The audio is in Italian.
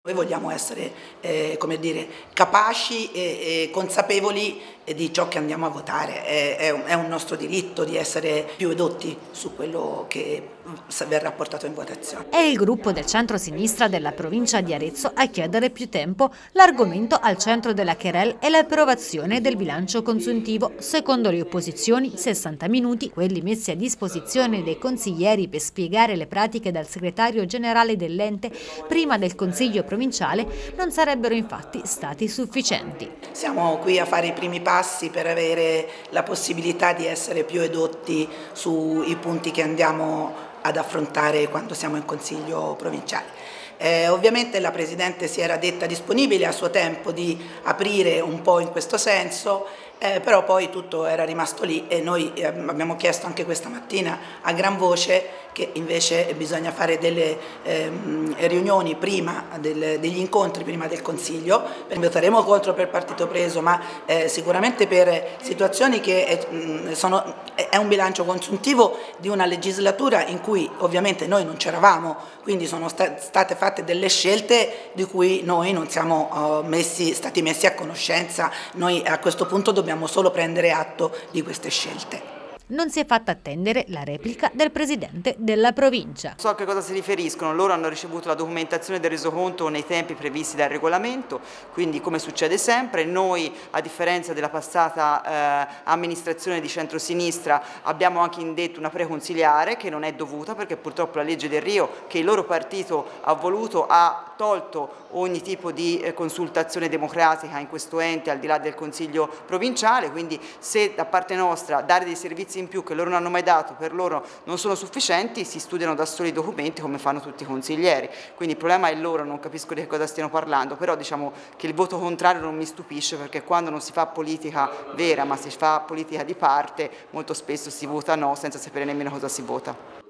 Noi vogliamo essere come dire, capaci e consapevoli di ciò che andiamo a votare, è un nostro diritto di essere più edotti su quello che verrà portato in votazione. È il gruppo del centro-sinistra della provincia di Arezzo a chiedere più tempo. L'argomento al centro della querelle è l'approvazione del bilancio consuntivo. Secondo le opposizioni, 60 minuti, quelli messi a disposizione dei consiglieri per spiegare le pratiche dal segretario generale dell'ente prima del Consiglio provinciale, non sarebbero infatti stati sufficienti. Siamo qui a fare i primi passi per avere la possibilità di essere più edotti sui punti che andiamo ad affrontare quando siamo in Consiglio provinciale. Ovviamente la Presidente si era detta disponibile a suo tempo di aprire un po' in questo senso, però poi tutto era rimasto lì e noi abbiamo chiesto anche questa mattina a gran voce che invece bisogna fare delle riunioni prima, degli incontri prima del Consiglio. Voteremo contro per partito preso, ma sicuramente per situazioni che è un bilancio consuntivo di una legislatura in cui ovviamente noi non c'eravamo, quindi sono state fatte delle scelte di cui noi non siamo stati messi a conoscenza. Noi a questo punto dobbiamo solo prendere atto di queste scelte. Non si è fatta attendere la replica del presidente della provincia. So a che cosa si riferiscono, loro hanno ricevuto la documentazione del resoconto nei tempi previsti dal regolamento, quindi come succede sempre, noi a differenza della passata amministrazione di centrosinistra abbiamo anche indetto una preconsiliare che non è dovuta perché purtroppo la legge del Rio che il loro partito ha voluto ha tolto ogni tipo di consultazione democratica in questo ente al di là del Consiglio provinciale, quindi se da parte nostra dare dei servizi in più che loro non hanno mai dato, per loro non sono sufficienti, si studiano da soli i documenti come fanno tutti i consiglieri, quindi il problema è loro, non capisco di che cosa stiano parlando, però diciamo che il voto contrario non mi stupisce perché quando non si fa politica vera ma si fa politica di parte molto spesso si vota no senza sapere nemmeno cosa si vota.